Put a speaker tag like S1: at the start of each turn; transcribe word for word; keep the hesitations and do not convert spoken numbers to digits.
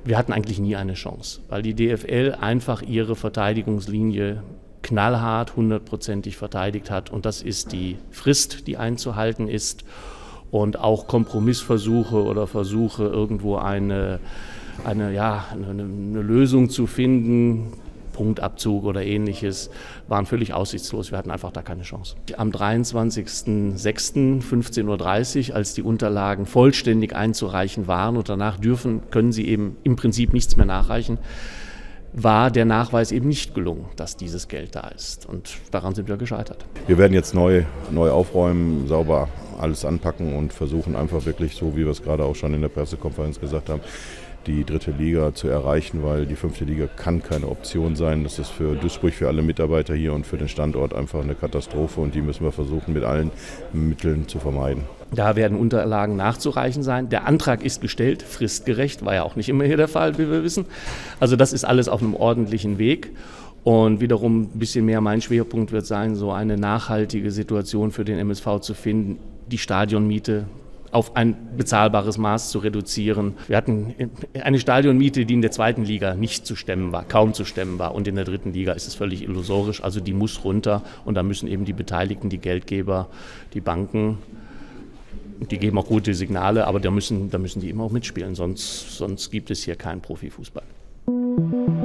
S1: Wir hatten eigentlich nie eine Chance, weil die D F L einfach ihre Verteidigungslinie knallhart, hundertprozentig verteidigt hat. Und das ist die Frist, die einzuhalten ist. Und auch Kompromissversuche oder Versuche, irgendwo eine, eine, ja, eine, eine Lösung zu finden, Punktabzug oder ähnliches, waren völlig aussichtslos. Wir hatten einfach da keine Chance. Am dreiundzwanzigsten sechsten fünfzehn Uhr dreißig, als die Unterlagen vollständig einzureichen waren und danach dürfen, können sie eben im Prinzip nichts mehr nachreichen, war der Nachweis eben nicht gelungen, dass dieses Geld da ist. Und daran sind wir gescheitert.
S2: Wir werden jetzt neu, neu aufräumen, sauber alles anpacken und versuchen einfach wirklich, so wie wir es gerade auch schon in der Pressekonferenz gesagt haben, die dritte Liga zu erreichen, weil die fünfte Liga kann keine Option sein. Das ist für Duisburg, für alle Mitarbeiter hier und für den Standort einfach eine Katastrophe und die müssen wir versuchen, mit allen Mitteln zu vermeiden.
S1: Da werden Unterlagen nachzureichen sein. Der Antrag ist gestellt, fristgerecht, war ja auch nicht immer hier der Fall, wie wir wissen. Also das ist alles auf einem ordentlichen Weg. Und wiederum ein bisschen mehr mein Schwerpunkt wird sein, so eine nachhaltige Situation für den M S V zu finden, die Stadionmiete auf ein bezahlbares Maß zu reduzieren. Wir hatten eine Stadionmiete, die in der zweiten Liga nicht zu stemmen war, kaum zu stemmen war. Und in der dritten Liga ist es völlig illusorisch. Also die muss runter. Und da müssen eben die Beteiligten, die Geldgeber, die Banken, die geben auch gute Signale, aber da müssen, da müssen die immer auch mitspielen. Sonst, sonst gibt es hier keinen Profifußball.